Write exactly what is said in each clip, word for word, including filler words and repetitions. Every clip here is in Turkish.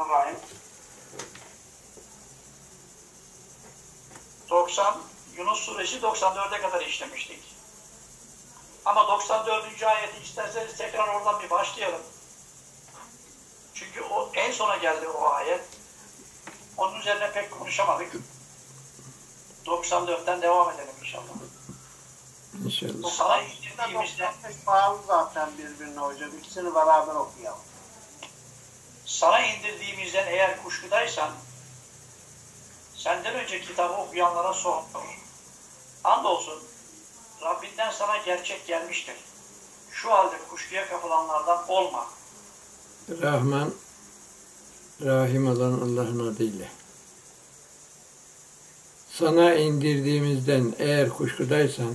Bismillahirrahmanirrahim. doksan Yunus suresi doksan dörde kadar işlemiştik. Ama doksan dördüncü ayeti isterseniz tekrar oradan bir başlayalım. Çünkü o en sona geldi o ayet. Onun üzerine pek konuşamadık. doksan dörtten devam edelim inşallah. İnşallah. Sana indirdiğimizde bağlı zaten birbirine hocam. İkisini beraber okuyalım. sana indirdiğimizden eğer kuşkudaysan senden önce kitabı okuyanlara sor. Andolsun Rabbinden sana gerçek gelmiştir. Şu halde kuşkuya kapılanlardan olma. Rahman, Rahim olan Allah'ın adıyla. Sana indirdiğimizden eğer kuşkudaysan,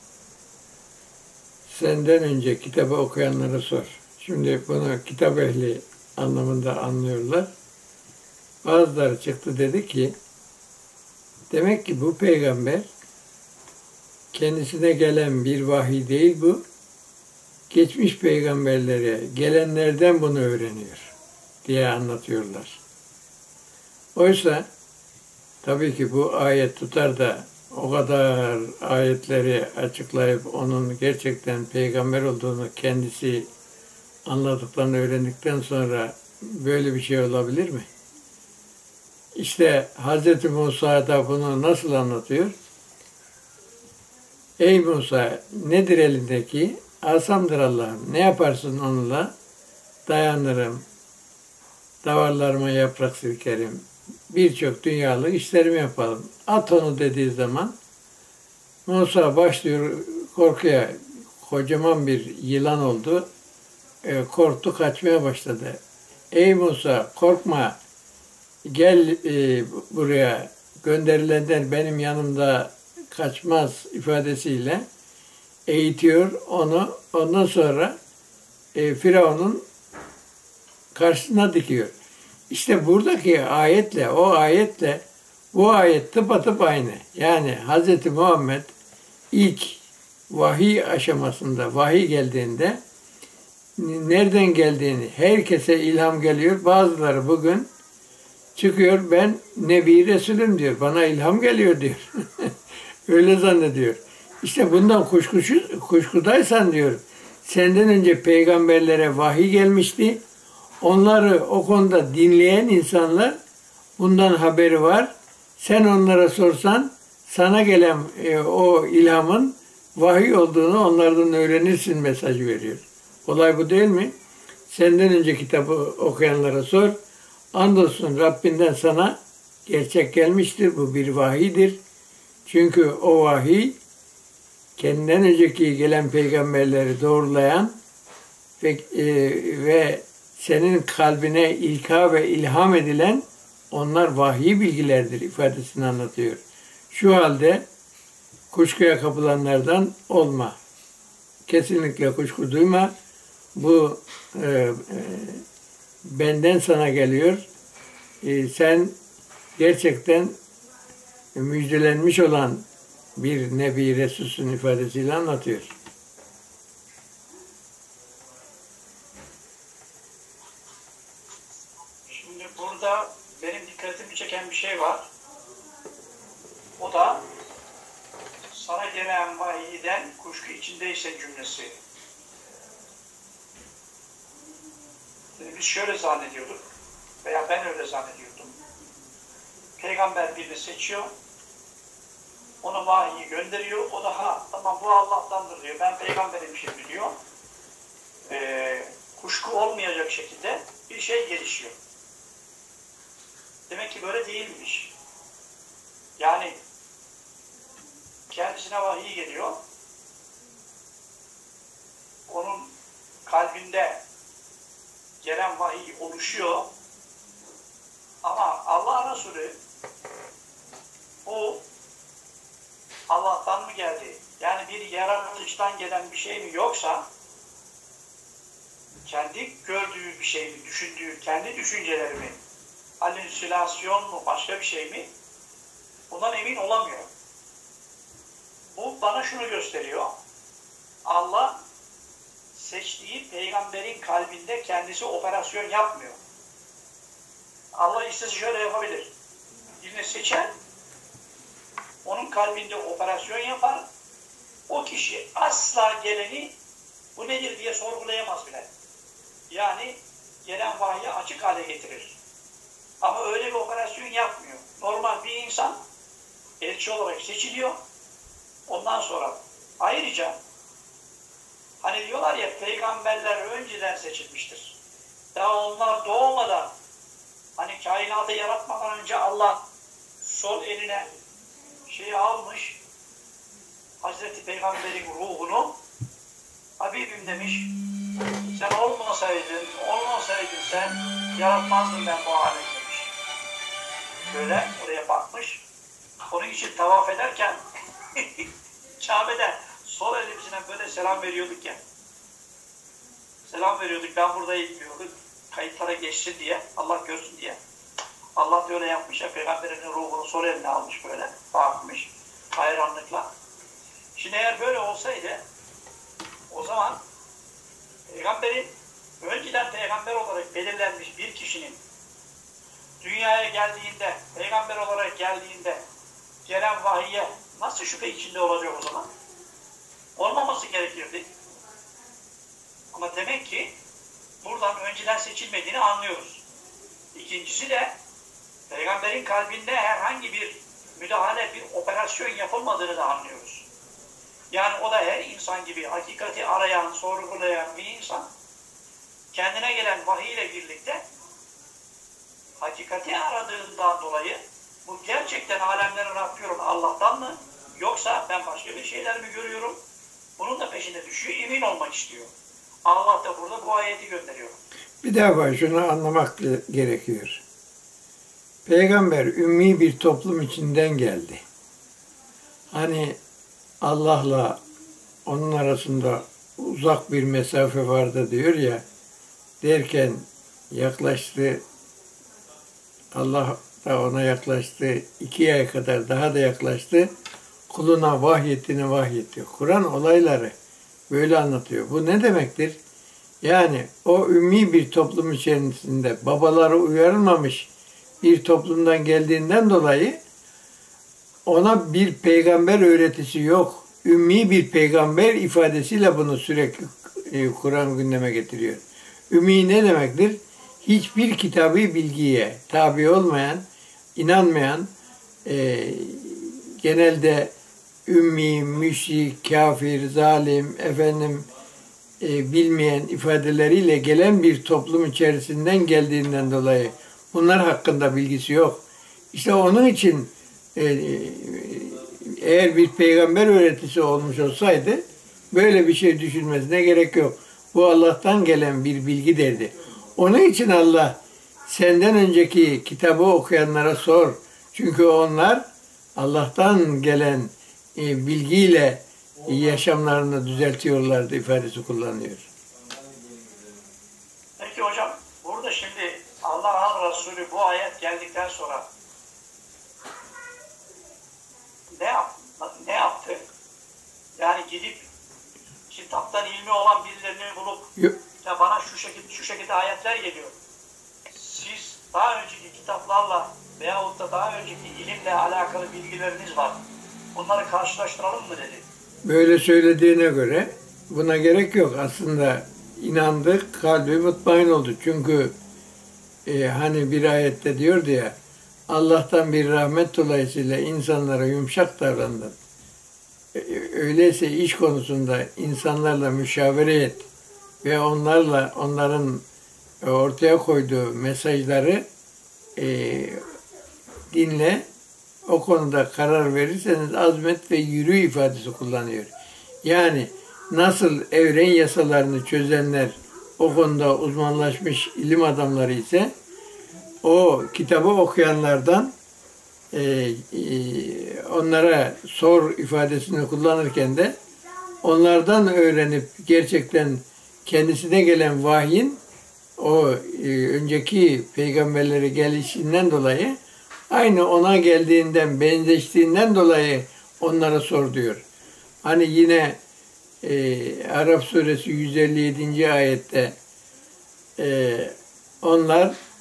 senden önce kitabı okuyanlara sor. Şimdi bunu kitap ehli anlamında anlıyorlar. Bazıları çıktı dedi ki, demek ki bu peygamber kendisine gelen bir vahiy değil bu. Geçmiş peygamberlere gelenlerden bunu öğreniyor diye anlatıyorlar. Oysa tabii ki bu ayet tutar da o kadar ayetleri açıklayıp onun gerçekten peygamber olduğunu kendisi anladıklarını öğrendikten sonra böyle bir şey olabilir mi? İşte Hz. Musa da bunu nasıl anlatıyor? Ey Musa, nedir elindeki? Asamdır Allah'ım. Ne yaparsın onunla? Dayanırım. Davarlarıma yaprak silkerim. Birçok dünyalık işlerimi yapalım. At onu dediği zaman Musa başlıyor korkuya. Kocaman bir yılan oldu. E, korktu, kaçmaya başladı. Ey Musa, korkma. Gel e, buraya. Gönderilenler benim yanımda kaçmaz ifadesiyle eğitiyor onu. Ondan sonra e, Firavun'un karşısına dikiyor. İşte buradaki ayetle, o ayetle bu ayet tıpatıp aynı. Yani Hz. Muhammed ilk vahiy aşamasında, vahiy geldiğinde nereden geldiğini, herkese ilham geliyor. Bazıları bugün çıkıyor, ben Nebi Resulüm diyor, bana ilham geliyor diyor. Öyle zannediyor. İşte bundan kuşkusuz, kuşkudaysan diyor, senden önce peygamberlere vahiy gelmişti. Onları o konuda dinleyen insanlar bundan haberi var. Sen onlara sorsan sana gelen e, o ilhamın vahiy olduğunu onlardan öğrenirsin mesajı veriyor. Olay bu değil mi? Senden önce kitabı okuyanlara sor. Andolsun Rabbinden sana gerçek gelmiştir. Bu bir vahiydir. Çünkü o vahiy kendinden önceki gelen peygamberleri doğrulayan ve, e, ve senin kalbine ilka ve ilham edilen onlar vahiy bilgilerdir ifadesini anlatıyor. Şu halde kuşkuya kapılanlardan olma. Kesinlikle kuşku duyma. Bu e, e, benden sana geliyor. E, sen gerçekten müjdelenmiş olan bir Nebi Resulsün ifadesiyle anlatıyor. Şimdi burada benim dikkatimi çeken bir şey var. O da sana gelen vahiyden kuşku içindeyse cümlesi. Şimdi biz şöyle zannediyorduk veya ben öyle zannediyordum. Peygamber birini seçiyor, ona vahiyi gönderiyor, o da ha tamam bu Allah'tandır diyor, ben peygamberim şimdi diyor. Ee, kuşku olmayacak şekilde bir şey gelişiyor. Demek ki böyle değilmiş. Yani kendisine vahiy geliyor, onun kalbinde gelen vahiy oluşuyor ama Allah Resulü bu Allah'tan mı geldi? Yani bir yaratılıştan gelen bir şey mi yoksa kendi gördüğü bir şey mi, düşündüğü, kendi düşünceleri mi, halüsinasyon mu, başka bir şey mi? Bundan emin olamıyor. Bu bana şunu gösteriyor. Allah seçtiği peygamberin kalbinde kendisi operasyon yapmıyor. Allah istese şöyle yapabilir. Birini seçer, onun kalbinde operasyon yapar, o kişi asla geleni bu nedir diye sorgulayamaz bile. Yani gelen vahyi açık hale getirir. Ama öyle bir operasyon yapmıyor. Normal bir insan elçi olarak seçiliyor. Ondan sonra ayrıca hani diyorlar ya peygamberler önceden seçilmiştir. Daha onlar doğmadan hani kainatı yaratmadan önce Allah sol eline şeyi almış Hazreti Peygamber'in ruhunu Habibim demiş sen olmasaydın, olmasaydın sen yaratmazdın ben bu hale demiş. Böyle oraya bakmış. Onun için tavaf ederken Kabe'de sol elimizle böyle selam veriyorduk ya. Selam veriyorduk. Ben buradayım diyorduk. Kayıtlara geçsin diye. Allah görsün diye. Allah da öyle yapmış ya. Peygamberin ruhunu sol eline almış böyle. Bakmış. Hayranlıkla. Şimdi eğer böyle olsaydı o zaman Peygamberin önceden peygamber olarak belirlenmiş bir kişinin dünyaya geldiğinde, peygamber olarak geldiğinde gelen vahiye nasıl şüphe içinde olacak o zaman? Olmaması gerekirdi. Ama demek ki buradan önceden seçilmediğini anlıyoruz. İkincisi de peygamberin kalbinde herhangi bir müdahale, bir operasyon yapılmadığını da anlıyoruz. Yani o da her insan gibi hakikati arayan, sorgulayan bir insan kendine gelen vahiy ile birlikte hakikati aradığından dolayı bu gerçekten alemlerin Rabbi olan Allah'tan mı yoksa ben başka bir şeyler mi görüyorum? Bunun da peşinde düşüyor, emin olmak istiyor. Allah da burada bu ayeti gönderiyor. Bir defa şunu anlamak gerekiyor. Peygamber ümmi bir toplum içinden geldi. Hani Allah'la onun arasında uzak bir mesafe vardı diyor ya, derken yaklaştı, Allah da ona yaklaştı, iki ay kadar daha da yaklaştı, kuluna vahyettiğini vahyetti. Kur'an olayları böyle anlatıyor. Bu ne demektir? Yani o ümmi bir toplum içerisinde babaları uyarılmamış bir toplumdan geldiğinden dolayı ona bir peygamber öğretisi yok. Ümmi bir peygamber ifadesiyle bunu sürekli Kur'an gündeme getiriyor. Ümmi ne demektir? Hiçbir kitabı bilgiye tabi olmayan, inanmayan, e, genelde ümmi, müşrik, kafir, zalim, efendim e, bilmeyen ifadeleriyle gelen bir toplum içerisinden geldiğinden dolayı bunlar hakkında bilgisi yok. İşte onun için e, eğer bir peygamber öğretisi olmuş olsaydı böyle bir şey düşünmesine gerek yok. Bu Allah'tan gelen bir bilgi derdi. Onun için Allah senden önceki kitabı okuyanlara sor. Çünkü onlar Allah'tan gelen e, bilgiyle yaşamlarını düzeltiyorlardı ifadesi kullanıyor. Peki hocam, burada şimdi Allah'ın Resulü bu ayet geldikten sonra ne yaptı? Ne yaptı? Yani gidip kitaptan ilmi olan birilerini bulup Yok. ya bana şu şekilde şu şekilde ayetler geliyor. Siz daha önceki kitaplarla veyahut da daha önceki ilimle alakalı bilgileriniz var. Bunları karşılaştıralım mı dedi. Böyle söylediğine göre buna gerek yok. Aslında inandık, kalbi mutmain oldu. Çünkü e, hani bir ayette diyordu ya, Allah'tan bir rahmet dolayısıyla insanlara yumuşak davrandın. E, öyleyse iş konusunda insanlarla müşavere et ve onlarla onların ortaya koyduğu mesajları e, dinle. O konuda karar verirseniz azmet ve yürü ifadesi kullanıyor. Yani nasıl evren yasalarını çözenler o konuda uzmanlaşmış ilim adamları ise o kitabı okuyanlardan e, e, onlara sor ifadesini kullanırken de onlardan öğrenip gerçekten kendisine gelen vahyin o e, önceki peygamberlere gelişinden dolayı aynı ona geldiğinden, benzeştiğinden dolayı onlara sor diyor. Hani yine e, Araf suresi yüz elli yedinci ayette e, onlar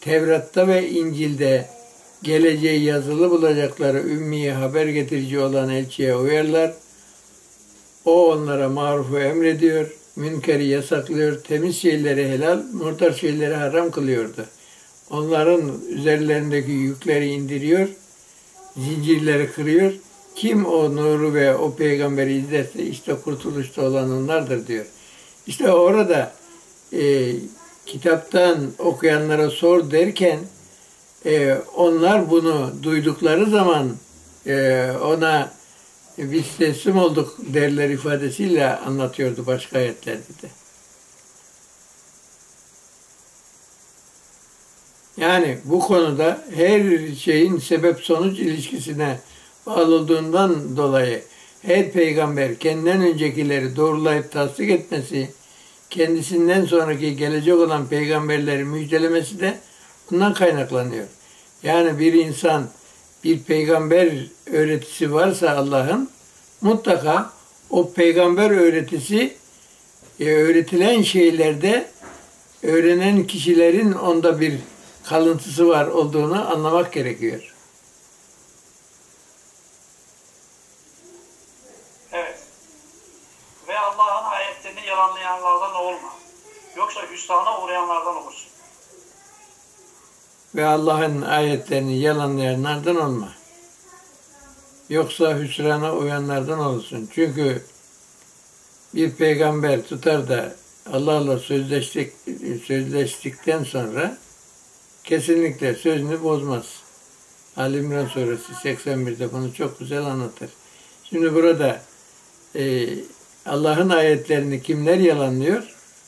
Tevrat'ta ve İncil'de geleceği yazılı bulacakları ümmiye haber getirici olan elçiye uyarlar. O onlara marufu emrediyor, münkeri yasaklıyor, temiz şeyleri helal, murdar şeyleri haram kılıyordu. Onların üzerlerindeki yükleri indiriyor, zincirleri kırıyor. Kim o nuru ve o peygamberi izlerse işte kurtuluşta olan onlardır diyor. İşte orada e, kitaptan okuyanlara sor derken e, onlar bunu duydukları zaman e, ona biz teslim olduk derler ifadesiyle anlatıyordu başka ayetlerde de. Yani bu konuda her şeyin sebep-sonuç ilişkisine bağlı olduğundan dolayı her peygamber kendinden öncekileri doğrulayıp tasdik etmesi, kendisinden sonraki gelecek olan peygamberleri müjdelemesi de bundan kaynaklanıyor. Yani bir insan bir peygamber öğretisi varsa Allah'ın mutlaka o peygamber öğretisi e, öğretilen şeylerde öğrenen kişilerin onda bir kalıntısı var olduğunu anlamak gerekiyor. Evet. Ve Allah'ın ayetlerini yalanlayanlardan olma. Yoksa hüsrana uğrayanlardan olursun. Ve Allah'ın ayetlerini yalanlayanlardan olma. Yoksa hüsrana uyanlardan olursun. Çünkü bir peygamber tutar da Allah'la sözleştik, sözleştikten sonra kesinlikle sözünü bozmaz. Ali İmran Suresi seksen birde bunu çok güzel anlatır. Şimdi burada e, Allah'ın ayetlerini kimler yalanlıyor?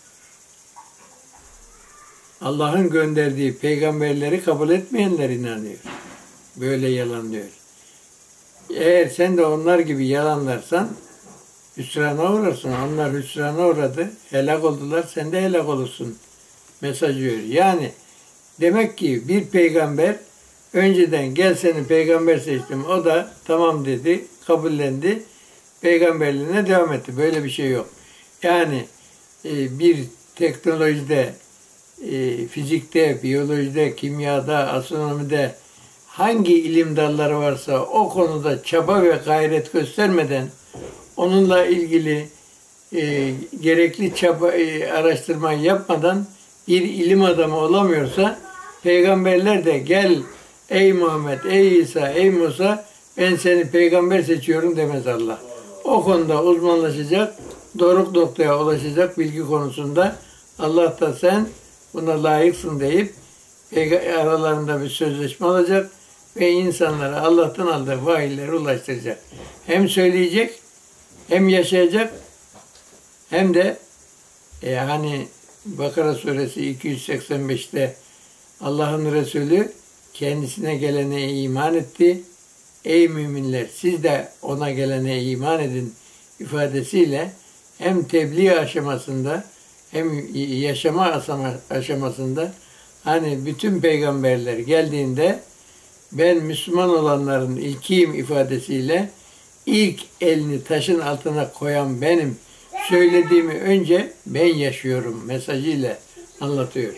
Allah'ın gönderdiği peygamberleri kabul etmeyenler inanıyor. Böyle yalanlıyor. Eğer sen de onlar gibi yalanlarsan hüsrana uğrarsın. Onlar hüsrana uğradı, helak oldular, sen de helak olursun mesajı veriyor. Yani demek ki bir peygamber önceden gel seni peygamber seçtim, o da tamam dedi, kabullendi, peygamberliğine devam etti. Böyle bir şey yok. Yani e, bir teknolojide, e, fizikte, biyolojide, kimyada, astronomide hangi ilim dalları varsa o konuda çaba ve gayret göstermeden onunla ilgili e, gerekli çaba, e, araştırma yapmadan bir ilim adamı olamıyorsa peygamberler de gel ey Muhammed, ey İsa, ey Musa ben seni peygamber seçiyorum demez Allah. O konuda uzmanlaşacak, doğru noktaya ulaşacak bilgi konusunda Allah da sen buna layıksın deyip aralarında bir sözleşme olacak ve insanlara Allah'tan aldığı vahiyleri ulaştıracak. Hem söyleyecek, hem yaşayacak, hem de e, hani Bakara Suresi iki yüz seksen beşte Allah'ın Resulü kendisine gelene iman etti. Ey müminler siz de ona gelene iman edin ifadesiyle hem tebliğ aşamasında hem yaşama aşamasında hani bütün peygamberler geldiğinde ben Müslüman olanların ilkiyim ifadesiyle ilk elini taşın altına koyan benim, söylediğimi önce ben yaşıyorum mesajıyla anlatıyor.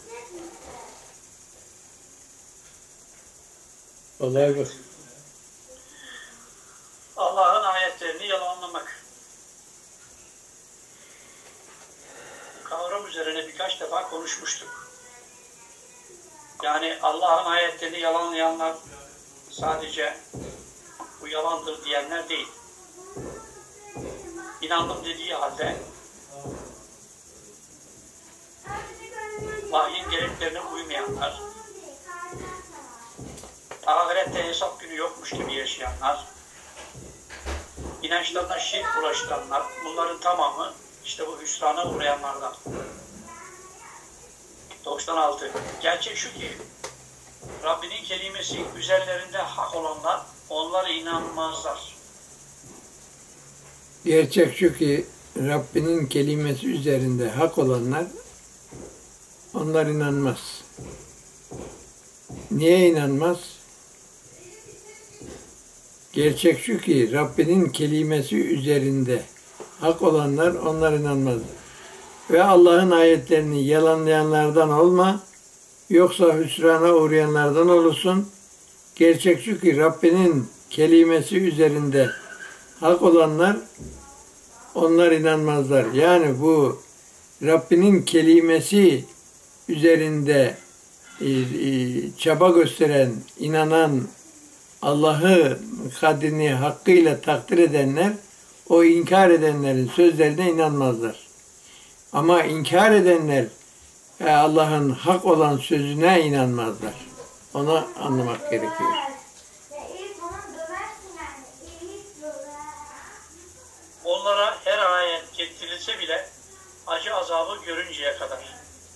Olay bu. Allah'ın ayetlerini yalanlamak. Kavram üzerine birkaç defa konuşmuştuk. Yani Allah'ın ayetlerini yalanlayanlar sadece bu yalandır diyenler değil. İnandım dediği halde vahyin gereklerine uymayanlar, ahirette hesap günü yokmuş gibi yaşayanlar, inançlarına şirk bulaştıranlar, bunların tamamı işte bu hüsrana uğrayanlardan. doksan altı. Gerçek şu ki Rabbinin kelimesi üzerlerinde hak olanlar onlara inanmazlar. Gerçek şu ki Rabbinin kelimesi üzerinde hak olanlar onlar inanmaz. Niye inanmaz? Gerçek şu ki Rabbinin kelimesi üzerinde hak olanlar onlar inanmaz. Ve Allah'ın ayetlerini yalanlayanlardan olma, Yoksa hüsrana uğrayanlardan olursun. Gerçek şu ki Rabbinin kelimesi üzerinde hak olanlar onlar inanmazlar. Yani bu Rabbinin kelimesi üzerinde e, e, çaba gösteren, inanan, Allah'ı kadrini hakkıyla takdir edenler, o inkar edenlerin sözlerine inanmazlar. Ama inkar edenler e, Allah'ın hak olan sözüne inanmazlar. Onu anlamak gerekiyor. Onlara her ayet getirilse bile acı azabı görünceye kadar.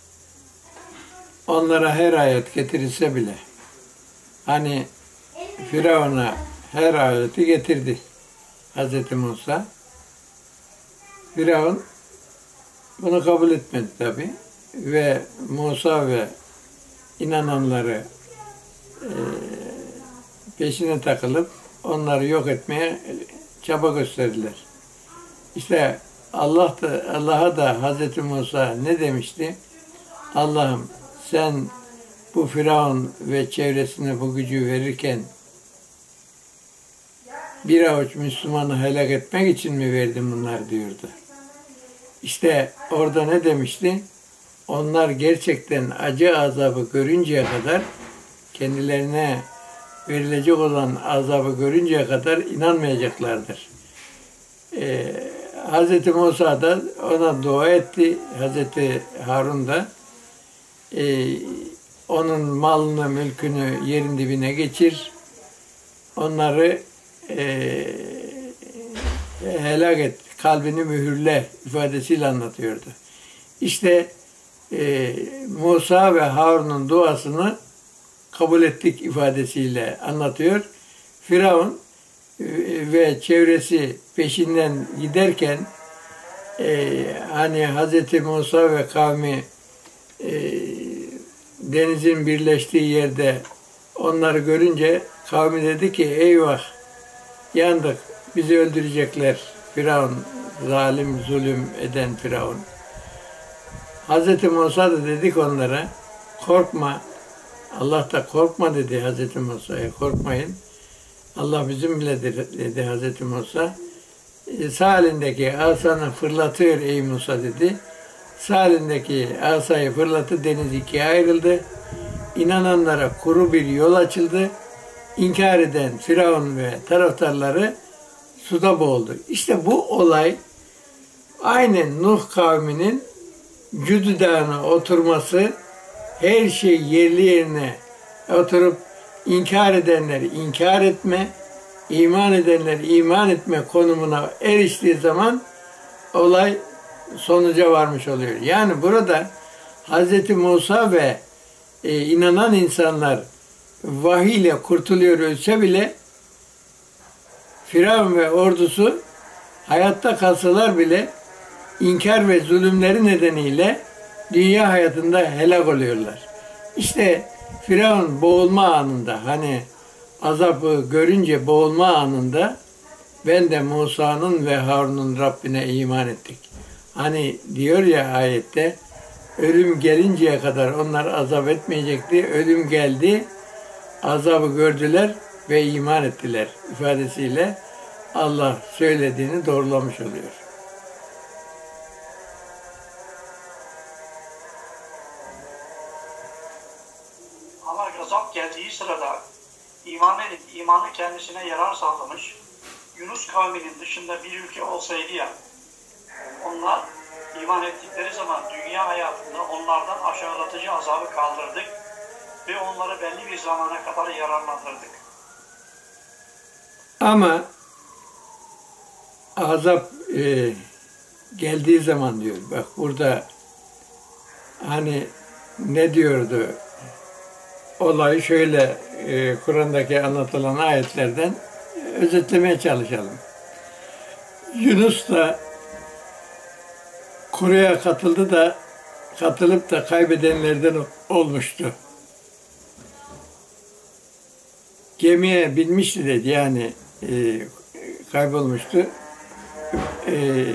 Onlara her ayet getirilse bile. Hani Firavun'a her ayeti getirdi Hazreti Musa. Firavun bunu kabul etmedi tabi. Ve Musa ve inananları e, peşine takılıp onları yok etmeye çaba gösterdiler. İşte Allah da Allah'a da Hazreti Musa ne demişti? Allah'ım sen bu Firavun ve çevresine bu gücü verirken bir avuç Müslümanı helak etmek için mi verdin bunlar diyordu. İşte orada ne demişti? Onlar gerçekten acı azabı görünceye kadar, kendilerine verilecek olan azabı görünceye kadar inanmayacaklardır. Ee, Hz. Musa da ona dua etti. Hz. Harun da e, onun malını, mülkünü yerin dibine geçir. Onları e, helak et, kalbini mühürle ifadesiyle anlatıyordu. İşte e, Musa ve Harun'un duasını kabul ettik ifadesiyle anlatıyor. Firavun e, ve çevresi peşinden giderken e, hani Hz. Musa ve kavmi e, denizin birleştiği yerde onları görünce kavmi dedi ki eyvah yandık, bizi öldürecekler. Firavun, zalim, zulüm eden Firavun. Hz. Musa da dedik onlara, korkma. Allah da korkma dedi Hz. Musa'ya, korkmayın. Allah bizimledir dedi Hz. Musa. E, sağ elindeki asanı fırlatıyor ey Musa dedi. Sağ elindeki asayı fırlattı, deniz ikiye ayrıldı. İnananlara kuru bir yol açıldı. İnkar eden Firavun ve taraftarları suda boğuldu. İşte bu olay aynen Nuh kavminin Cüdü Dağı'na oturması, her şey yerli yerine oturup inkar edenler inkar etme, iman edenler iman etme konumuna eriştiği zaman olay sonuca varmış oluyor. Yani burada Hz. Musa ve e, inanan insanlar vahiy ile kurtuluyor ölse bile Firavun ve ordusu hayatta kalsalar bile inkar ve zulümleri nedeniyle dünya hayatında helak oluyorlar. İşte Firavun boğulma anında, hani azabı görünce boğulma anında ben de Musa'nın ve Harun'un Rabbine iman ettik. Hani diyor ya ayette, ölüm gelinceye kadar onlar azap etmeyecekti. Ölüm geldi, azabı gördüler ve iman ettiler ifadesiyle Allah söylediğini doğrulamış oluyor. Ama gazap geldiği sırada iman edip imanı kendisine yarar sağlamış, Yunus kavminin dışında bir ülke olsaydı ya, onlar iman ettikleri zaman dünya hayatında onlardan aşağılatıcı azabı kaldırdık ve onları belli bir zamana kadar yararlandırdık. Ama azap e, geldiği zaman diyor, bak burada hani ne diyordu, olayı şöyle e, Kur'an'daki anlatılan ayetlerden özetlemeye çalışalım. Yunus da Kuru'ya katıldı da katılıp da kaybedenlerden olmuştu. Gemiye binmişti dedi, yani e, kaybolmuştu. E,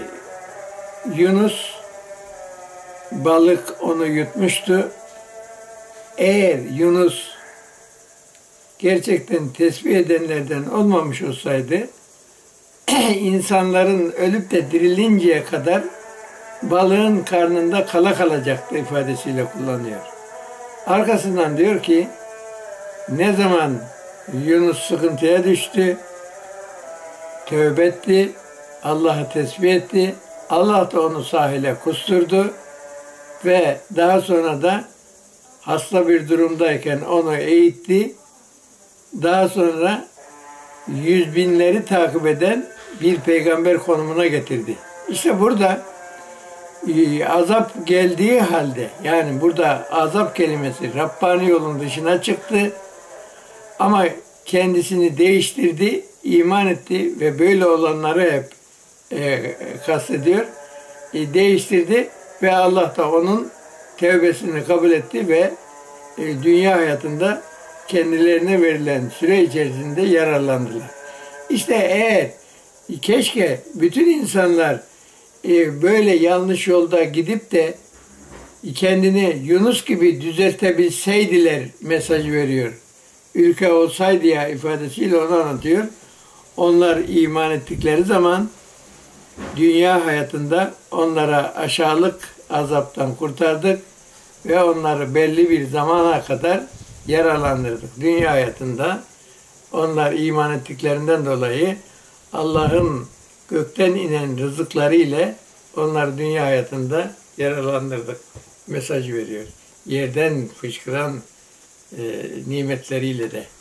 Yunus balık onu yutmuştu. eğer Yunus gerçekten tesbih edenlerden olmamış olsaydı, insanların ölüp de dirilinceye kadar balığın karnında kala kalacaktı ifadesiyle kullanıyor. Arkasından diyor ki, ne zaman Yunus sıkıntıya düştü, tövbe etti, Allah'ı tesbih etti, Allah da onu sahile kusturdu ve daha sonra da hasta bir durumdayken onu eğitti. Daha sonra yüz binleri takip eden bir peygamber konumuna getirdi. İşte burada e, azap geldiği halde, yani burada azap kelimesi Rabbani yolun dışına çıktı ama kendisini değiştirdi, iman etti ve böyle olanları hep e, kastediyor. E, değiştirdi ve Allah da onun tevbesini kabul etti ve e, dünya hayatında kendilerine verilen süre içerisinde yararlandılar. İşte eğer keşke bütün insanlar e, böyle yanlış yolda gidip de kendini Yunus gibi düzeltebilseydiler mesaj veriyor. Ülke olsaydı ya ifadesiyle onu anlatıyor. Onlar iman ettikleri zaman dünya hayatında onlara aşağılık azaptan kurtardık ve onları belli bir zamana kadar yararlandırdık. Dünya hayatında onlar iman ettiklerinden dolayı Allah'ın gökten inen rızıkları ile onları dünya hayatında yararlandırdık. Mesaj veriyor. Yerden fışkıran e, nimetleriyle de.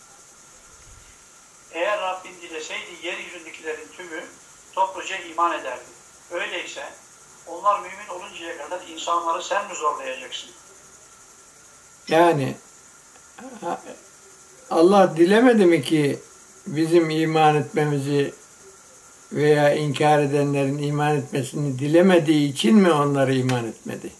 Eğer Rabbin dileseydi yeryüzündekilerin tümü topluca iman ederdi. Öyleyse onlar mümin oluncaya kadar insanları sen mi zorlayacaksın? Yani Allah dilemedi mi ki bizim iman etmemizi veya inkar edenlerin iman etmesini dilemediği için mi onları iman etmedi?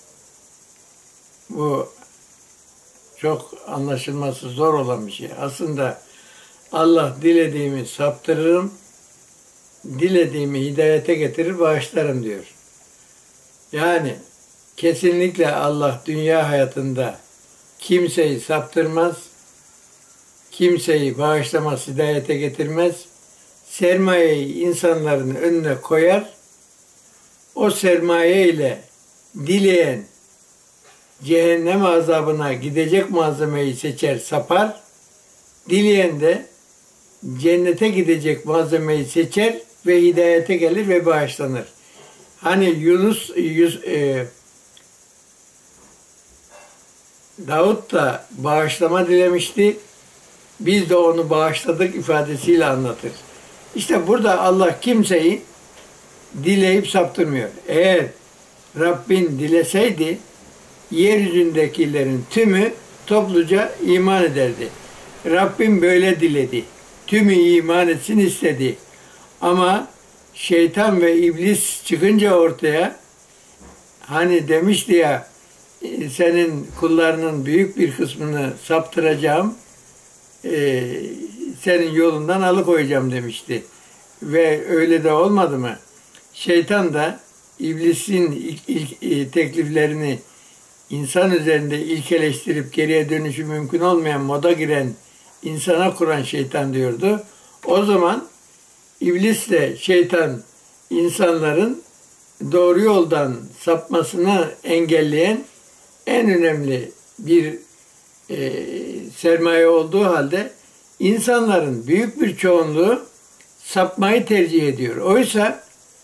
Bu çok anlaşılması zor olan bir şey. Aslında Allah dilediğimi saptırırım, dilediğimi hidayete getirir, bağışlarım diyor. Yani kesinlikle Allah dünya hayatında kimseyi saptırmaz, kimseyi bağışlamaz, hidayete getirmez. Sermayeyi insanların önüne koyar. O sermaye ile dileyen cehennem azabına gidecek malzemeyi seçer, sapar. Dileyen de cennete gidecek malzemeyi seçer ve hidayete gelir ve bağışlanır. Hani Yunus, Yus, e, Davut da bağışlama dilemişti. Biz de onu bağışladık ifadesiyle anlatır. İşte burada Allah kimseyi dileyip saptırmıyor. Eğer Rabbin dileseydi yeryüzündekilerin tümü topluca iman ederdi. Rabbim böyle diledi. Tümü iman etsin istedi. Ama şeytan ve iblis çıkınca ortaya, hani demişti ya, senin kullarının büyük bir kısmını saptıracağım, e, senin yolundan alıkoyacağım demişti. Ve öyle de olmadı mı? Şeytan da iblisin ilk, ilk tekliflerini insan üzerinde ilkeleştirip geriye dönüşü mümkün olmayan moda giren insana kuran şeytan diyordu. O zaman iblisle şeytan insanların doğru yoldan sapmasını engelleyen en önemli bir e, sermaye olduğu halde insanların büyük bir çoğunluğu sapmayı tercih ediyor. Oysa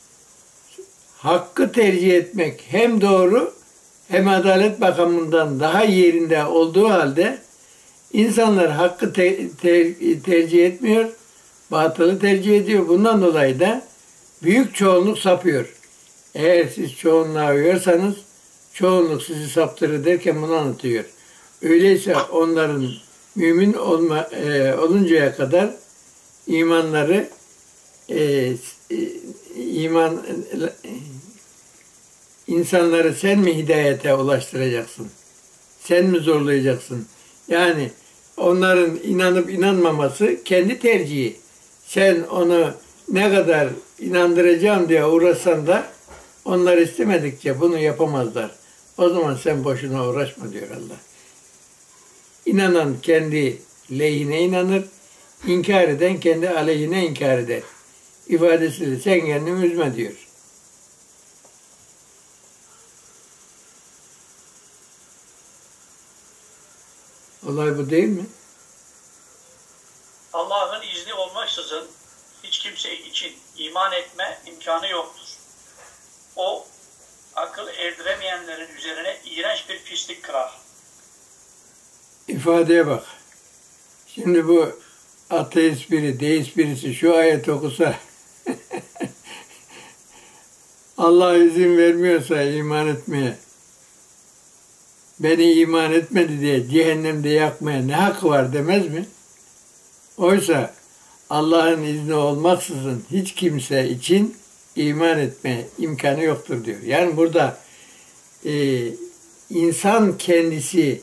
hakkı tercih etmek hem doğru hem adalet bakımından daha yerinde olduğu halde insanlar hakkı te te tercih etmiyor, batılı tercih ediyor. Bundan dolayı da büyük çoğunluk sapıyor. Eğer siz çoğunluğa uyarsanız çoğunluk sizi saptırır derken bunu anlatıyor. Öyleyse onların mümin olma, e, oluncaya kadar imanları e, e, iman e, insanları sen mi hidayete ulaştıracaksın? Sen mi zorlayacaksın? Yani onların inanıp inanmaması kendi tercihi. Sen onu ne kadar inandıracağım diye uğraşsan da onlar istemedikçe bunu yapamazlar. O zaman sen boşuna uğraşma diyor Allah. İnanan kendi lehine inanır, inkar eden kendi aleyhine inkar eder. İfadesiyle sen kendini üzme diyor. Olay bu değil mi? Allah'ın izni olmaksızın hiç kimse için iman etme imkanı yoktur. O, akıl erdiremeyenlerin üzerine iğrenç bir pislik kırar. İfadeye bak. Şimdi bu ateist biri, deist birisi şu ayet okusa Allah izin vermiyorsa iman etmeye, beni iman etmedi diye cehennemde yakmaya ne hakkı var demez mi? Oysa Allah'ın izni olmaksızın hiç kimse için iman etme imkanı yoktur diyor. Yani burada e, insan kendisi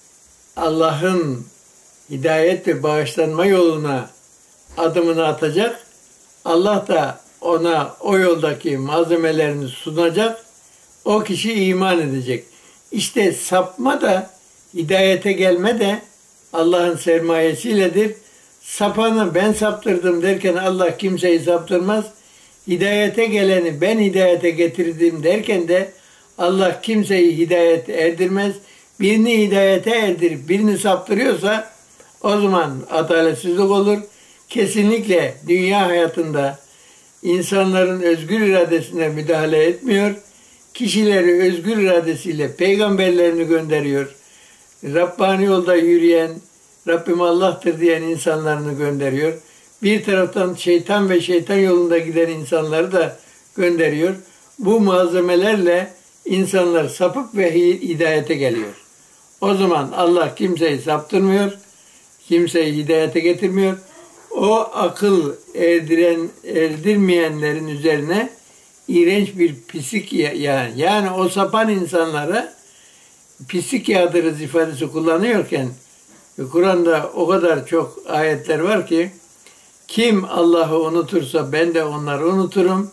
Allah'ın hidayet ve bağışlanma yoluna adımını atacak. Allah da ona o yoldaki malzemelerini sunacak. O kişi iman edecek. İşte sapma da, hidayete gelme de Allah'ın sermayesiyledir. Sapanı ben saptırdım derken Allah kimseyi saptırmaz. Hidayete geleni ben hidayete getirdim derken de Allah kimseyi hidayete erdirmez. Birini hidayete erdirip birini saptırıyorsa o zaman adaletsizlik olur. Kesinlikle dünya hayatında insanların özgür iradesine müdahale etmiyor. Kişileri özgür iradesiyle peygamberlerini gönderiyor. Rabbani yolda yürüyen, Rabbim Allah'tır diyen insanlarını gönderiyor. Bir taraftan şeytan ve şeytan yolunda giden insanları da gönderiyor. Bu malzemelerle insanlar sapık ve hidayete geliyor. O zaman Allah kimseyi saptırmıyor, kimseyi hidayete getirmiyor. O akıl erdiren, erdirmeyenlerin üzerine iğrenç bir pislik yani, yani o sapan insanlara pislik yağdırırız ifadesi kullanıyorken Kur'an'da o kadar çok ayetler var ki kim Allah'ı unutursa ben de onları unuturum.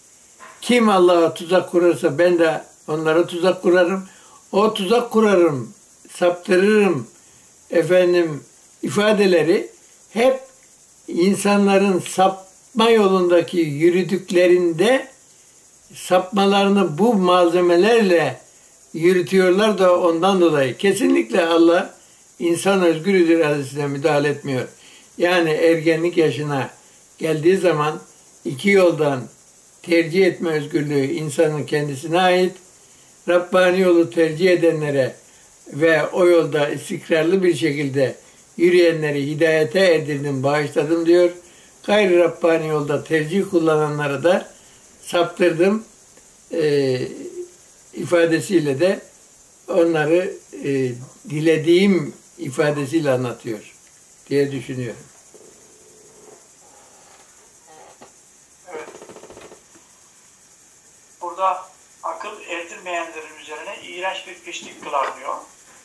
Kim Allah'a tuzak kurarsa ben de onlara tuzak kurarım. O tuzak kurarım, saptırırım efendim ifadeleri hep insanların sapma yolundaki yürüdüklerinde sapmalarını bu malzemelerle yürütüyorlar da ondan dolayı. Kesinlikle Allah insan özgür iradesine müdahale etmiyor. Yani ergenlik yaşına geldiği zaman iki yoldan tercih etme özgürlüğü insanın kendisine ait. Rabbani yolu tercih edenlere ve o yolda istikrarlı bir şekilde yürüyenleri hidayete erdirdim, bağışladım diyor. Gayri Rabbani yolda tercih kullananlara da saptırdım e, ifadesiyle de onları e, dilediğim ifadesiyle anlatıyor diye düşünüyorum. Evet. Burada akıl erdirmeyenlerin üzerine iğrenç bir pislik kılar diyor.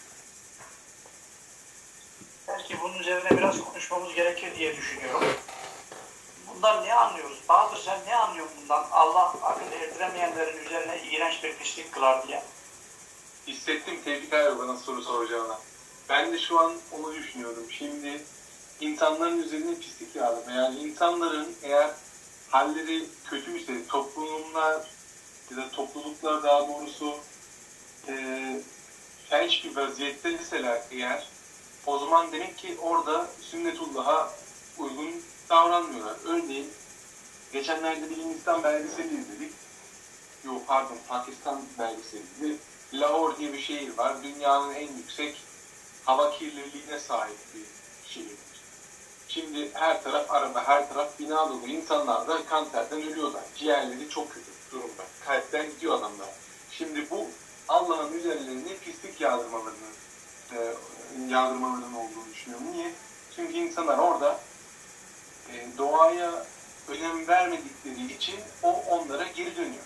Belki bunun üzerine biraz konuşmamız gerekir diye düşünüyorum. Bundan ne anlıyoruz? Bahadır sen ne anlıyorsun bundan? Allah akıl erdiremeyenlerin üzerine iğrenç bir pislik kılar diye. Hissettim Tevfik abi bana soru soracağına. Ben de şu an onu düşünüyorum. Şimdi insanların üzerine pislik yağdırma. Yani insanların eğer halleri kötüyse, toplumlar ya da topluluklar daha doğrusu e, felç bir vaziyetteyseler eğer o zaman demek ki orada sünnetullah'a uygun davranmıyorlar. Örneğin geçenlerde bir Hindistan belgeseli izledik. Yok pardon Pakistan belgeseliydi. Lahore diye bir şehir var. Dünyanın en yüksek hava kirliliğine sahip bir şehir. Şimdi her taraf araba, her taraf bina dolu. İnsanlar da kanserden ölüyorlar. Ciğerleri çok kötü durumda. Kalpten gidiyor adamlar. Şimdi bu Allah'ın üzerlerine pislik yağdırmalarının e, yağdırmalarının olduğunu düşünüyorum. Niye? Çünkü insanlar orada e, doğaya önem vermedikleri için o onlara geri dönüyor.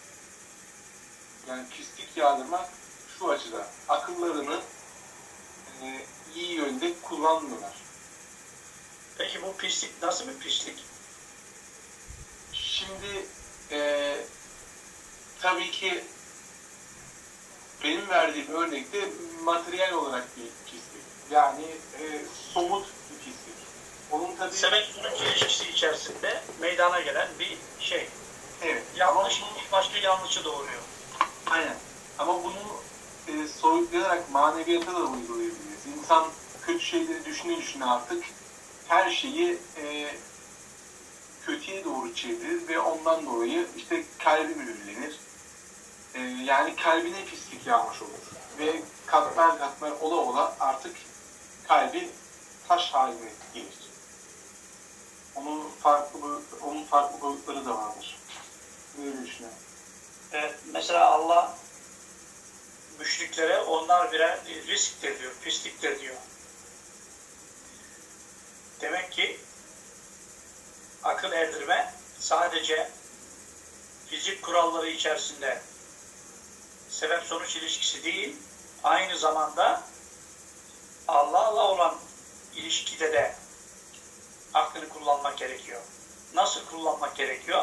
Yani pislik yağdırmak şu açıdan. Akıllarını e, iyi yönde kullanmıyorlar. Peki bu pislik nasıl bir pislik? Şimdi e, tabii ki benim verdiğim örnekte materyal olarak bir pislik. Yani e, somut bir pislik. Onun tabii... Sebep sonuç ilişkisi içerisinde meydana gelen bir şey. Evet. Yanlış başka yanlışı doğuruyor. Aynen. Ama bunu e, soyutlayarak maneviyata da uygulayabiliriz. İnsan kötü şeyleri düşüne düşüne artık her şeyi e, kötüye doğru çevirir ve ondan dolayı işte kalbi mühürlenir. E, yani kalbine pislik yağmış olur. Ve katmer katmer ola ola artık kalbi taş haline gelir. Onun farklı onun farklı boyutları da vardır. Böyle düşünüyorum. Evet, mesela Allah müşriklere onlar birer risktir diyor, pisliktir diyor. Demek ki akıl erdirme sadece fizik kuralları içerisinde sebep sonuç ilişkisi değil, aynı zamanda Allah'la olan ilişkide de aklını kullanmak gerekiyor. Nasıl kullanmak gerekiyor?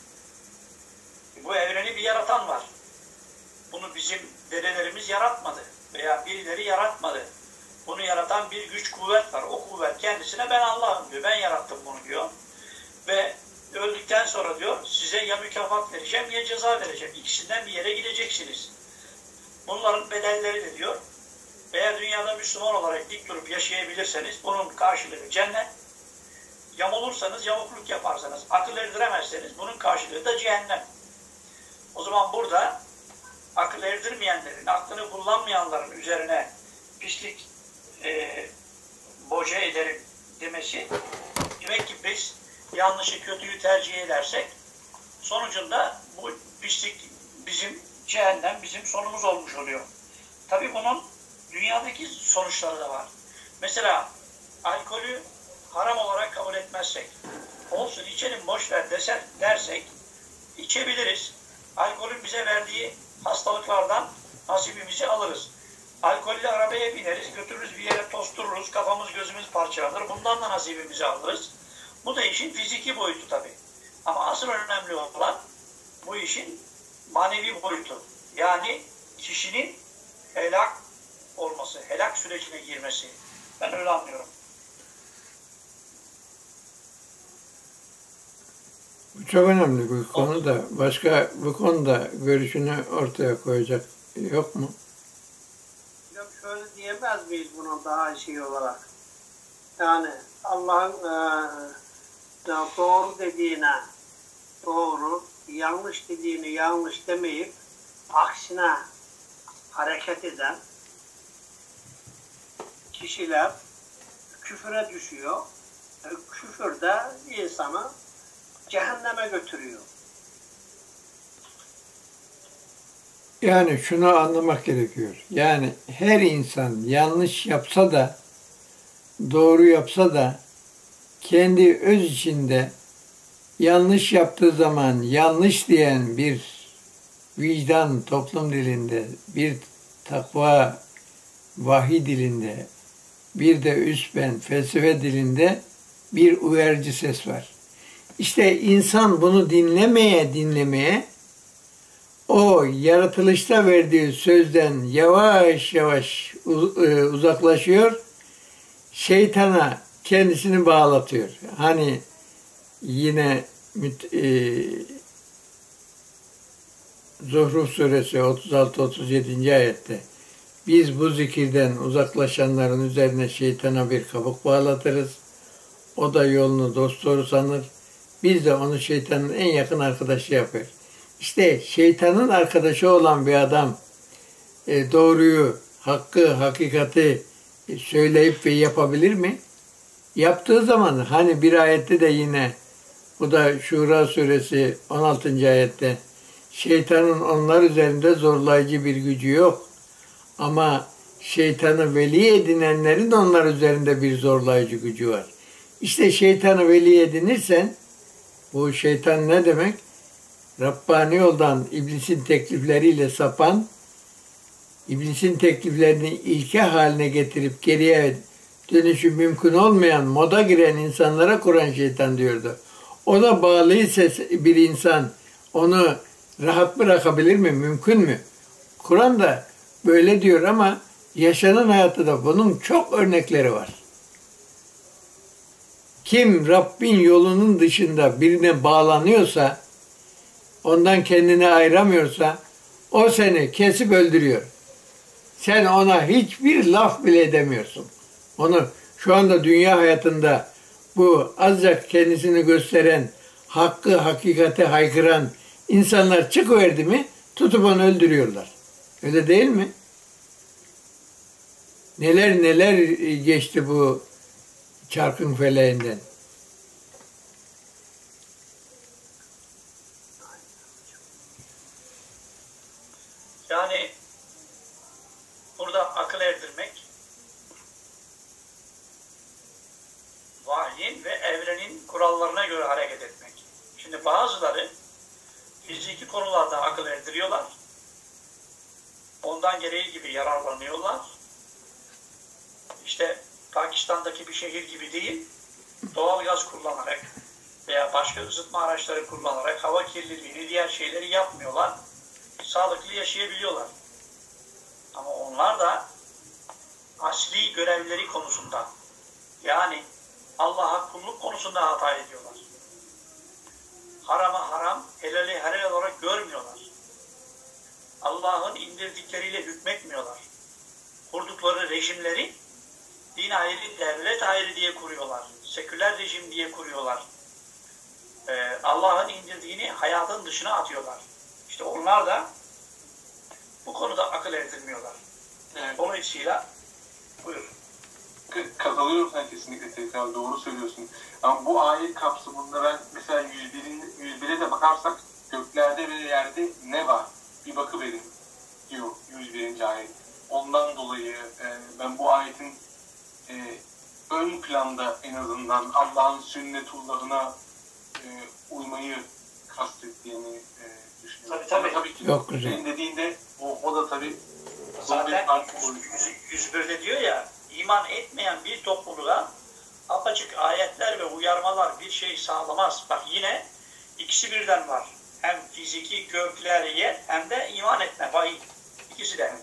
Bu evreni bir yaratan var. Bunu bizim dedelerimiz yaratmadı veya birileri yaratmadı. Bunu yaratan bir güç kuvvet var. O kuvvet kendisine ben Allah'ım diyor. Ben yarattım bunu diyor. Ve öldükten sonra diyor size ya mükafat vereceğim ya ceza vereceğim. İkisinden bir yere gideceksiniz. Bunların bedelleri de diyor. Eğer dünyada Müslüman olarak dik durup yaşayabilirseniz bunun karşılığı cennet. Yamulursanız, yamukluk yaparsanız, akıl erdiremezseniz bunun karşılığı da cehennem. O zaman burada akıl erdirmeyenlerin, aklını kullanmayanların üzerine pislik e, boca ederim demesi, demek ki biz yanlışı, kötüyü tercih edersek sonucunda bu pislik bizim cehennem, bizim sonumuz olmuş oluyor. Tabii bunun dünyadaki sonuçları da var. Mesela alkolü haram olarak kabul etmezsek, olsun içelim boş ver deser, dersek içebiliriz. Alkolün bize verdiği hastalıklardan nasibimizi alırız. Alkolle arabaya bineriz, götürürüz bir yere tostururuz, kafamız gözümüz parçalanır. Bundan da nasibimizi alırız. Bu da işin fiziki boyutu tabii. Ama asıl önemli olan bu işin manevi boyutu. Yani kişinin helak olması, helak sürecine girmesi. Ben öyle anlıyorum. Bu çok önemli bir konu da. Başka bu konuda görüşünü ortaya koyacak yok mu? Ya şöyle diyemez miyiz buna daha şey olarak? Yani Allah'ın e, doğru dediğine doğru, yanlış dediğini yanlış demeyip aksine hareket eden kişiler küfüre düşüyor. E, küfür de insanı cehenneme götürüyor. Yani şunu anlamak gerekiyor. Yani her insan yanlış yapsa da, doğru yapsa da kendi öz içinde yanlış yaptığı zaman yanlış diyen bir vicdan toplum dilinde, bir takva vahiy dilinde, bir de üst ben felsefe dilinde bir uyarıcı ses var. İşte insan bunu dinlemeye dinlemeye o yaratılışta verdiği sözden yavaş yavaş uzaklaşıyor, şeytana kendisini bağlatıyor. Hani yine e, Zuhruf suresi otuz altı otuz yedinci ayette biz bu zikirden uzaklaşanların üzerine şeytana bir kabuk bağlatırız. O da yolunu dosdoğru sanır. Biz de onu şeytanın en yakın arkadaşı yapar. İşte şeytanın arkadaşı olan bir adam e, doğruyu, hakkı, hakikati e, söyleyip ve yapabilir mi? Yaptığı zaman hani bir ayette de yine bu da Şura suresi on altıncı ayette şeytanın onlar üzerinde zorlayıcı bir gücü yok. Ama şeytanı veli edinenlerin onlar üzerinde bir zorlayıcı gücü var. İşte şeytanı veli edinirsen bu şeytan ne demek? Rabbani yoldan iblisin teklifleriyle sapan, iblisin tekliflerini ilke haline getirip geriye dönüşü mümkün olmayan, moda giren insanlara kuran şeytan diyordu. Ona bağlıysa bir insan onu rahat bırakabilir mi? Mümkün mü? Kur'an da böyle diyor ama Yaşanan hayatta da bunun çok örnekleri var. Kim Rabbin yolunun dışında birine bağlanıyorsa, ondan kendini ayıramıyorsa, o seni kesip öldürüyor. Sen ona hiçbir laf bile edemiyorsun. Onu şu anda dünya hayatında bu azıcık kendisini gösteren, hakkı, hakikati haykıran insanlar çıkıverdi mi tutup onu öldürüyorlar. Öyle değil mi? Neler neler geçti bu çarkın feleğinden. Yani burada akıl erdirmek, vahyin ve evrenin kurallarına göre hareket etmek. Şimdi bazıları fiziki konularda akıl erdiriyorlar. Ondan gereği gibi yararlanıyorlar. İşte Pakistan'daki bir şehir gibi değil, doğal gaz kullanarak veya başka ısıtma araçları kullanarak hava kirliliğini, diğer şeyleri yapmıyorlar. Sağlıklı yaşayabiliyorlar. Ama onlar da asli görevleri konusunda, yani Allah'a kulluk konusunda hata ediyorlar. Harama haram, helali helal olarak görmüyorlar. Allah'ın indirdikleriyle hükmetmiyorlar. Kurdukları rejimleri din ayrı, devlet ayrı diye kuruyorlar. Seküler rejim diye kuruyorlar. Ee, Allah'ın indirdiğini hayatın dışına atıyorlar. İşte onlar da bu konuda akıl erdirmiyorlar. Evet. Dolayısıyla buyur. Katılıyorum, sen kesinlikle tekrar doğru söylüyorsun. Ama bu ayet kapsamında ben mesela yüz bire de bakarsak göklerde ve yerde ne var? Bir bakıverin diyor yüz birinci ayet. Ondan dolayı e, ben bu ayetin e, ön planda en azından Allah'ın sünnetullahına e, uymayı kastettiğini e, düşünüyorum. Tabii tabii. tabii ki Çok güzel. senin dediğinde o, o da tabii Zaten yüz birde diyor ya, iman etmeyen bir topluluğa apaçık ayetler ve uyarmalar bir şey sağlamaz. Bak yine ikisi birden var. Hem fiziki gökler yer hem de iman etme, vahiy. İkisi de.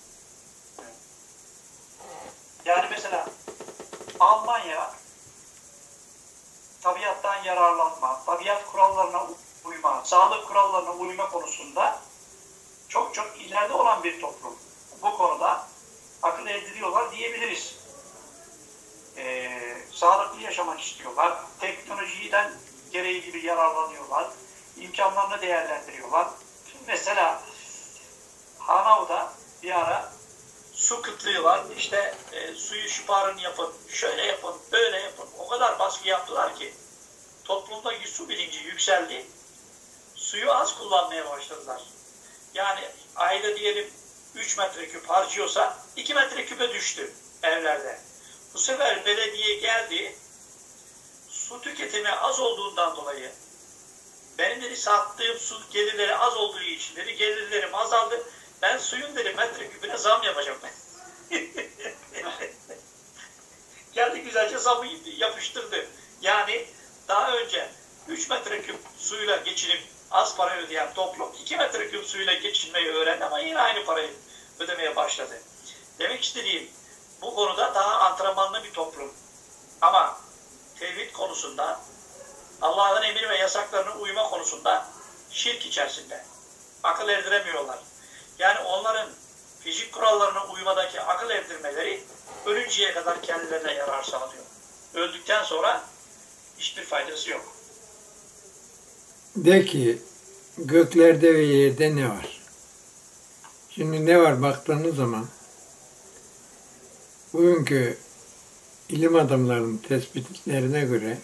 Yani mesela Almanya tabiattan yararlanma, tabiat kurallarına uyma, sağlık kurallarına uyma konusunda çok çok ileride olan bir toplum. Bu konuda akıl erdiriyorlar diyebiliriz. Ee, sağlıklı yaşamak istiyorlar. Teknolojiden gereği gibi yararlanıyorlar. İmkanlarını değerlendiriyorlar. Şimdi mesela Hanav'da bir ara su kıtlığı var. İşte e, suyu şiparın yapın, şöyle yapın, böyle yapın. O kadar baskı yaptılar ki toplumdaki su bilinci yükseldi. Suyu az kullanmaya başladılar. Yani ayda diyelim üç metreküp harcıyorsa iki metreküpe düştü evlerde. Bu sefer belediye geldi, su tüketimi az olduğundan dolayı, benim dedi sattığım su gelirleri az olduğu için dedi gelirlerim azaldı, ben suyun dedi metreküpüne zam yapacağım. Geldi güzelce zamı yapıştırdı. Yani daha önce üç metreküp suyla geçinip az para ödeyen toplum iki metreküp suyla geçinmeyi öğrendi ama yine aynı parayı ödemeye başladı. Demek istediğim, bu konuda daha antrenmanlı bir toplum. Ama tevhid konusunda, Allah'ın emir ve yasaklarına uyma konusunda şirk içerisinde. Akıl erdiremiyorlar. Yani onların fizik kurallarına uymadaki akıl erdirmeleri ölünceye kadar kendilerine yarar sağlıyor. Öldükten sonra hiçbir faydası yok. De ki göklerde ve yerde ne var? Şimdi ne var baktığınız zaman bugünkü ilim adamlarının tespitlerine göre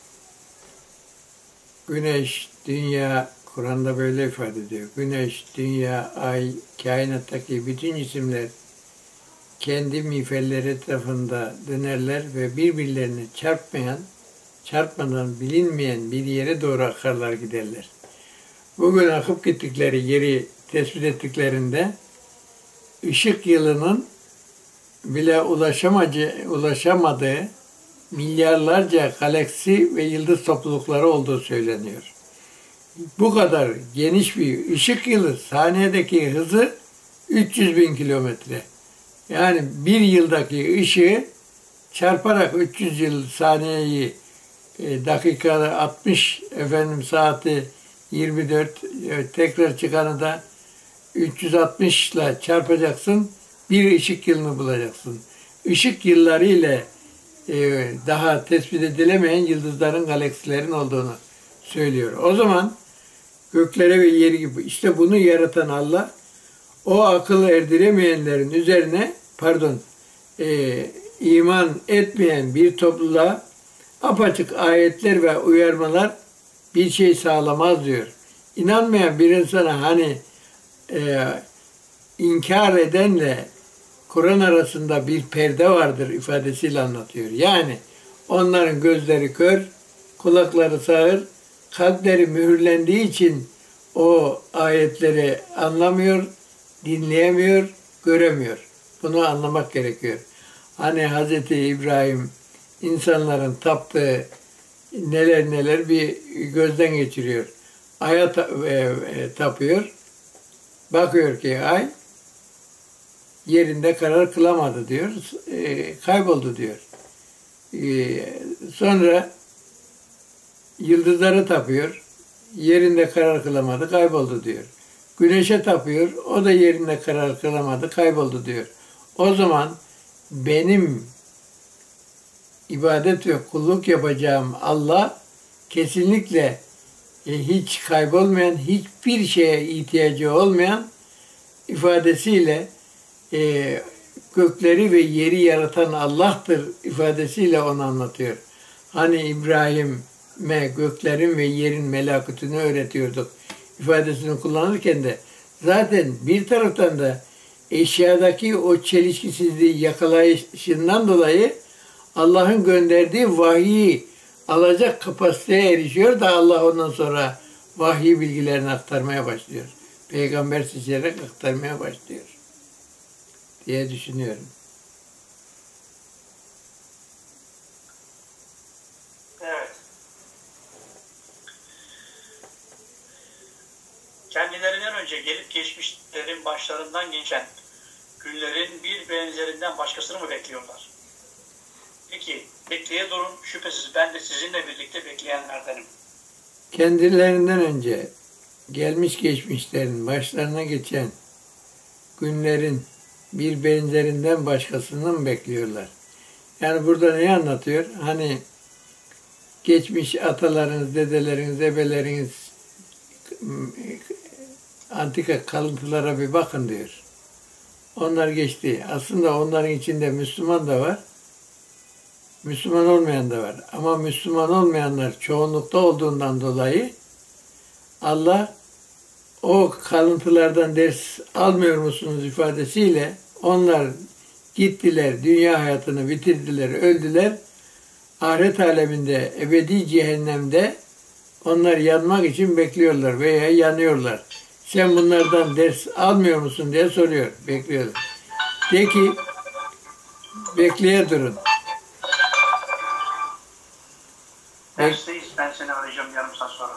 güneş, dünya, Kur'an'da böyle ifade ediyor. Güneş, dünya, ay, kainattaki bütün cisimler kendi miğferleri etrafında dönerler ve birbirlerine çarpmayan, çarpmadan bilinmeyen bir yere doğru akarlar giderler. Bugün akıp gittikleri yeri tespit ettiklerinde ışık yılının bile ulaşamadığı, ulaşamadığı milyarlarca galaksi ve yıldız toplulukları olduğu söyleniyor. Bu kadar geniş bir ışık yılı saniyedeki hızı üç yüz bin kilometre. Yani bir yıldaki ışığı çarparak üç yüz yıl saniyeyi e, dakikada altmış efendim saati yirmi dört e, tekrar çıkanı da üç yüz altmış ile çarpacaksın. Bir ışık yılını bulacaksın. Işık yılları ile e, daha tespit edilemeyen yıldızların, galaksilerin olduğunu söylüyor. O zaman göklere ve yeri gibi işte bunu yaratan Allah o akıl erdiremeyenlerin üzerine pardon e, iman etmeyen bir topluluğa apaçık ayetler ve uyarmalar bir şey sağlamaz diyor. İnanmayan bir insana hani e, inkar edenle Kur'an arasında bir perde vardır ifadesiyle anlatıyor. Yani onların gözleri kör, kulakları sağır, kalpleri mühürlendiği için o ayetleri anlamıyor, dinleyemiyor, göremiyor. Bunu anlamak gerekiyor. Hani Hazreti İbrahim insanların taptığı neler neler bir gözden geçiriyor. Aya tapıyor. Bakıyor ki ay yerinde karar kılamadı diyor. E, kayboldu diyor. E, sonra yıldızlara tapıyor. Yerinde karar kılamadı, kayboldu diyor. Güneşe tapıyor. O da yerinde karar kılamadı, kayboldu diyor. O zaman benim ibadet ve kulluk yapacağım Allah kesinlikle hiç kaybolmayan, hiçbir şeye ihtiyacı olmayan ifadesiyle e, gökleri ve yeri yaratan Allah'tır ifadesiyle onu anlatıyor. Hani İbrahim'e göklerin ve yerin melakutunu öğretiyorduk ifadesini kullanırken de zaten bir taraftan da eşyadaki o çelişkisizliği yakalayışından dolayı Allah'ın gönderdiği vahiyi alacak kapasiteye erişiyor da Allah ondan sonra vahiy bilgilerini aktarmaya başlıyor. Peygamber seçerek aktarmaya başlıyor diye düşünüyorum. Evet. Kendilerinden önce gelip geçmişlerin başlarından geçen günlerin bir benzerinden başkasını mı bekliyorlar? Peki, bekleye durun. Şüphesiz ben de sizinle birlikte bekleyenlerdenim. Kendilerinden önce gelmiş geçmişlerin başlarına geçen günlerin bir benzerinden başkasını mı bekliyorlar? Yani burada neyi anlatıyor? Hani geçmiş atalarınız, dedeleriniz, ebeleriniz antika kalıntılara bir bakın diyor. Onlar geçti. Aslında onların içinde Müslüman da var, Müslüman olmayan da var. Ama Müslüman olmayanlar çoğunlukta olduğundan dolayı Allah o kalıntılardan ders almıyor musunuz ifadesiyle onlar gittiler, dünya hayatını bitirdiler, öldüler. Ahiret aleminde, ebedi cehennemde onlar yanmak için bekliyorlar veya yanıyorlar. Sen bunlardan ders almıyor musun diye soruyor, bekliyorlar. De ki, bekleye durun. Dersteyiz. Ben seni arayacağım yarım saat sonra.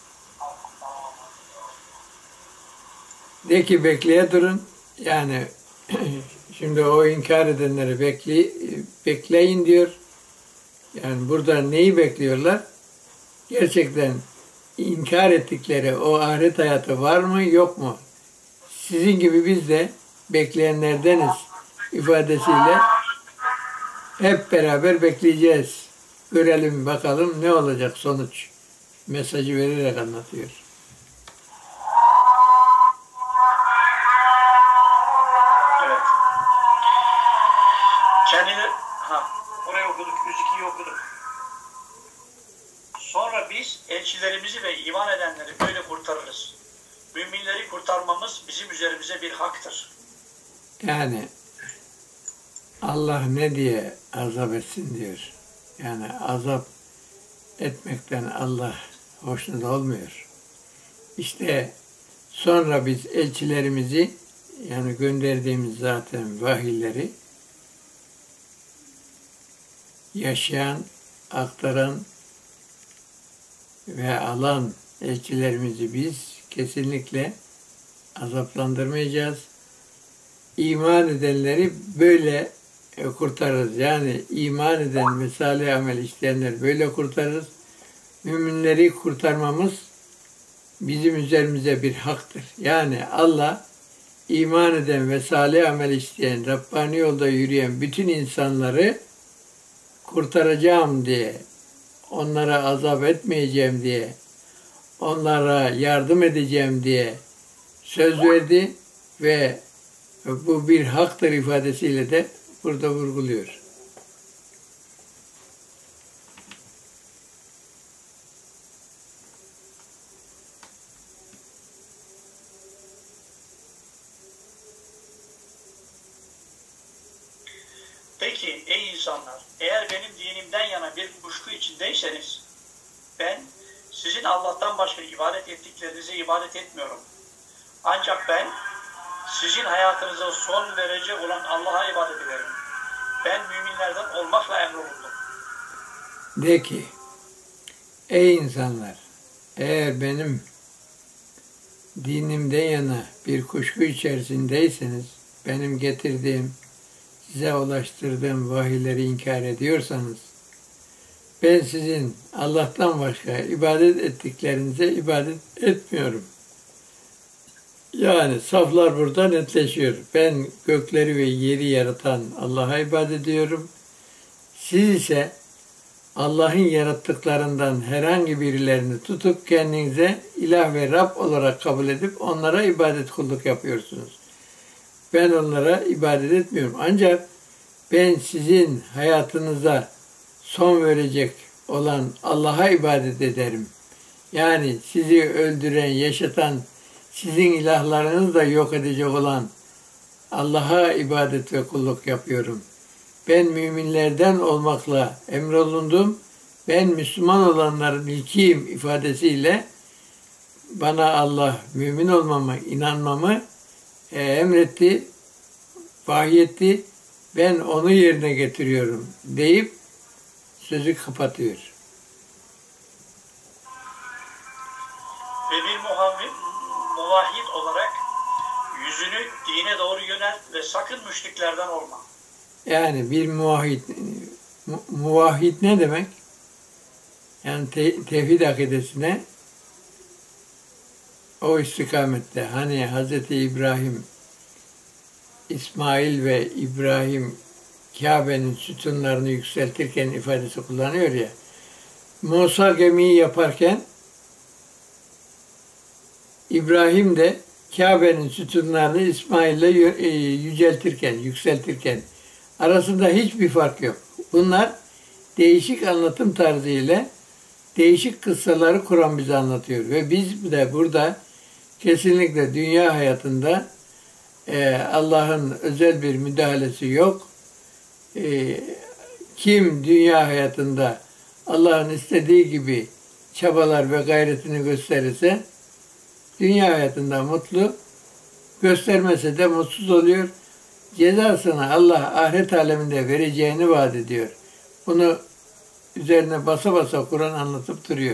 De ki bekleye durun. Yani şimdi o inkar edenleri bekle, bekleyin diyor. Yani burada neyi bekliyorlar? Gerçekten inkar ettikleri o ahiret hayatı var mı yok mu? Sizin gibi biz de bekleyenlerdeniz ifadesiyle hep beraber bekleyeceğiz. Görelim bakalım ne olacak sonuç mesajı vererek anlatıyor. Evet. Kendileri... Ha, orayı okuduk. yüz ikiyi okuduk. Sonra biz elçilerimizi ve iman edenleri böyle kurtarırız. Müminleri kurtarmamız bizim üzerimize bir haktır. Yani Allah ne diye azap etsin diyor. Yani azap etmekten Allah hoşnut olmuyor. İşte sonra biz elçilerimizi yani gönderdiğimiz zaten vahiyleri yaşayan, aktaran ve alan elçilerimizi biz kesinlikle azaplandırmayacağız. iman edenleri böyle e, kurtarırız. Yani iman eden ve salih amel işleyenler böyle kurtarırız. Müminleri kurtarmamız bizim üzerimize bir haktır. Yani Allah iman eden ve salih amel işleyen, Rabbani yolda yürüyen bütün insanları kurtaracağım diye, onlara azap etmeyeceğim diye, onlara yardım edeceğim diye söz verdi ve bu bir haktır ifadesiyle de burada vurguluyor. Peki ey insanlar, eğer benim dinimden yana bir kuşku içindeyseniz, ben sizin Allah'tan başka ibadet ettiklerinize ibadet etmiyorum. Ancak ben sizin hayatınıza son verecek olan Allah'a ibadet ederim. Ben müminlerden olmakla emrolundum. De ki, ey insanlar, eğer benim dinimden yana bir kuşku içerisindeyseniz, benim getirdiğim, size ulaştırdığım vahiyleri inkar ediyorsanız, ben sizin Allah'tan başka ibadet ettiklerinize ibadet etmiyorum. Yani saflar burada netleşiyor. Ben gökleri ve yeri yaratan Allah'a ibadet ediyorum. Siz ise Allah'ın yarattıklarından herhangi birilerini tutup kendinize ilah ve Rab olarak kabul edip onlara ibadet kulluk yapıyorsunuz. Ben onlara ibadet etmiyorum. Ancak ben sizin hayatınıza son verecek olan Allah'a ibadet ederim. Yani sizi öldüren, yaşatan, sizin ilahlarınızı da yok edecek olan Allah'a ibadet ve kulluk yapıyorum. Ben müminlerden olmakla emrolundum. Ben Müslüman olanların ilkiyim ifadesiyle bana Allah mümin olmamı, inanmamı e, emretti, vahyetti. Ben onu yerine getiriyorum deyip sözü kapatıyor. Ve bir muhavvin, muvahhid olarak yüzünü dine doğru yönelt ve sakın müşriklerden olma. Yani bir muvahhid, mu, muvahhid ne demek? Yani te, tevhid akidesine o istikamette hani Hazreti İbrahim, İsmail ve İbrahim Kabe'nin sütunlarını yükseltirken ifadesi kullanıyor ya. Musa gemiyi yaparken İbrahim de Kabe'nin sütunlarını İsmail'le yüceltirken, yükseltirken arasında hiçbir fark yok. Bunlar değişik anlatım tarzı ile değişik kıssaları Kur'an bize anlatıyor. Ve biz de burada kesinlikle dünya hayatında e, Allah'ın özel bir müdahalesi yok. E, kim dünya hayatında Allah'ın istediği gibi çabalar ve gayretini gösterirse dünya hayatında mutlu, göstermese de mutsuz oluyor. Cezasını Allah ahiret aleminde vereceğini vaat ediyor. Bunu üzerine basa basa Kur'an anlatıp duruyor.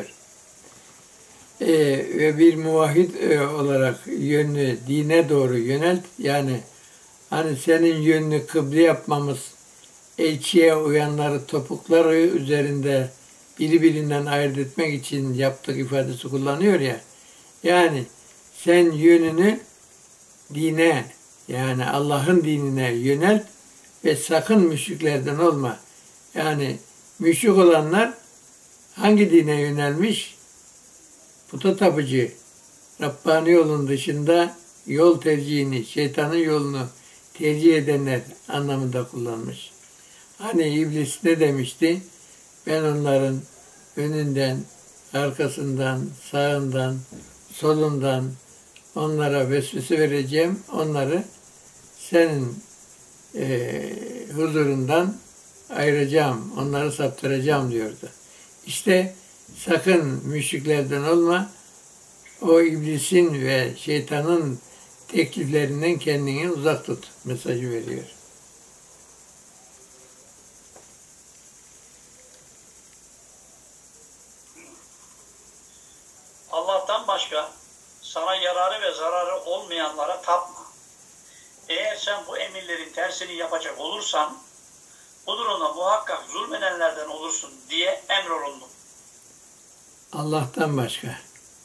Ee, ve bir muvahhid e, olarak yönünü dine doğru yönelt. Yani hani senin yönünü kıble yapmamız, elçiye uyanları topukları üzerinde birbirinden ayırt etmek için yaptık ifadesi kullanıyor ya. Yani sen yönünü dine, yani Allah'ın dinine yönelt ve sakın müşriklerden olma. Yani müşrik olanlar hangi dine yönelmiş? Puta tapıcı, Rabbani yolun dışında yol tercihini, şeytanın yolunu tercih edenler anlamında kullanmış. Hani iblis ne demişti? Ben onların önünden, arkasından, sağından, solundan onlara vesvese vereceğim. Onları senin e, huzurundan ayıracağım, onları saptıracağım diyordu. İşte sakın müşriklerden olma, o iblisin ve şeytanın tekliflerinden kendini uzak tut mesajı veriyor. Allah'tan başka sana yararı ve zararı olmayanlara tapma. Eğer sen bu emirlerin tersini yapacak olursan o durumda muhakkak zulmedenlerden olursun diye emrolundum. Allah'tan başka.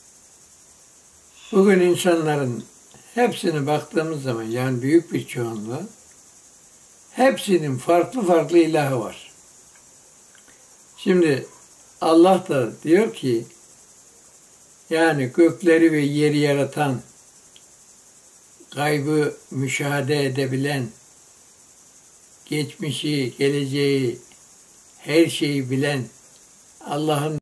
Bugün insanların hepsine baktığımız zaman, yani büyük bir çoğunluğu, hepsinin farklı farklı ilahı var. Şimdi Allah da diyor ki, yani gökleri ve yeri yaratan, gaybı müşahede edebilen, geçmişi, geleceği, her şeyi bilen Allah'ın